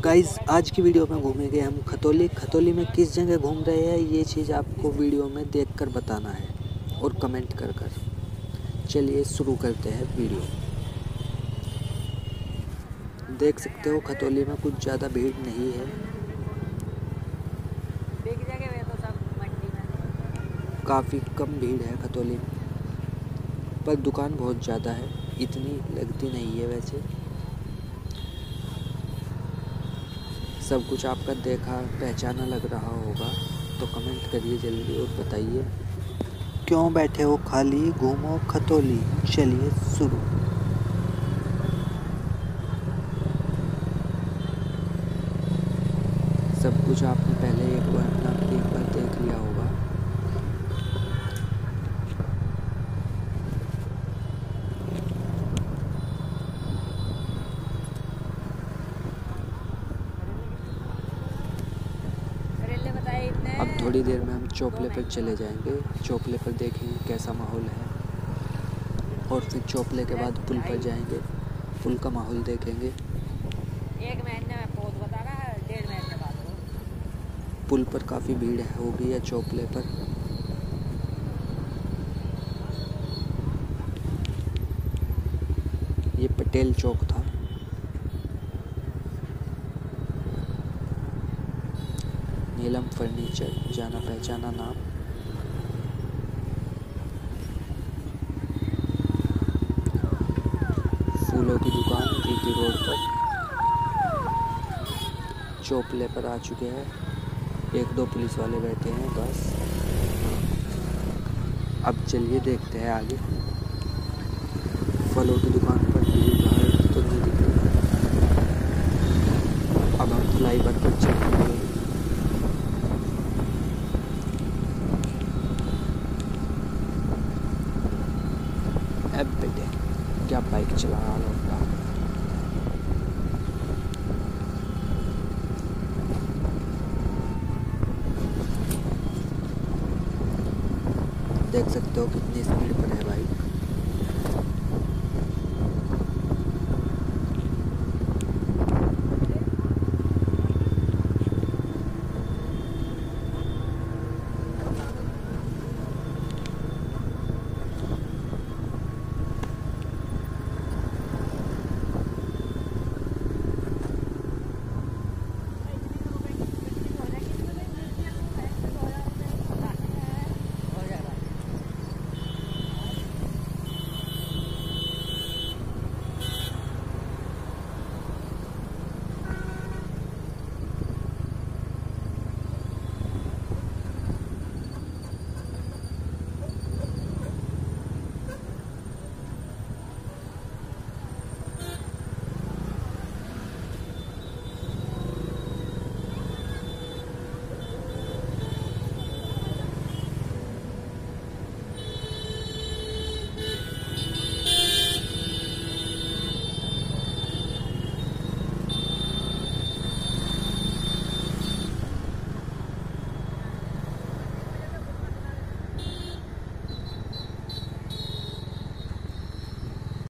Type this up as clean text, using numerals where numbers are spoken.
Guys आज की video में घूमेंगे हम खतौली में किस जगह घूम रहे हैं ये चीज़ आपको वीडियो में देखकर बताना है और कमेंट कर चलिए शुरू करते हैं वीडियो। देख सकते हो खतौली में कुछ ज़्यादा भीड़ नहीं है, काफ़ी कम भीड़ है खतौली में, पर दुकान बहुत ज़्यादा है, इतनी लगती नहीं है। वैसे सब कुछ आपका देखा पहचाना लग रहा होगा, तो कमेंट करिए जल्दी और बताइए क्यों बैठे हो खाली, घूमो खतौली। चलिए शुरू। सब कुछ आपने पहले एक बार देख लिया होगा। अब थोड़ी देर में हम चौपले पर चले जाएंगे। चौपले पर देखेंगे कैसा माहौल है और फिर चौपले के बाद पुल पर जाएंगे, पुल का माहौल देखेंगे। 1 महीने में पहुंच बता रहा है, 1.5 महीने बाद पुल पर काफ़ी भीड़ होगी या चौपले पर। ये पटेल चौक था। नीलम फर्नीचर, जाना पहचाना नाम। फूलों की दुकान रीति रोड पर। चौपले पर आ चुके हैं, 1-2 पुलिस वाले बैठे हैं बस। अब चलिए देखते हैं आगे। फलों की दुकान पर भीड़ भाड़ तो नहीं दिख रही। अब हम फ्लाईओवर पर चलेंगे। अब बेटे क्या बाइक चला रहा होगा। देख सकते हो कितनी स्पीड पर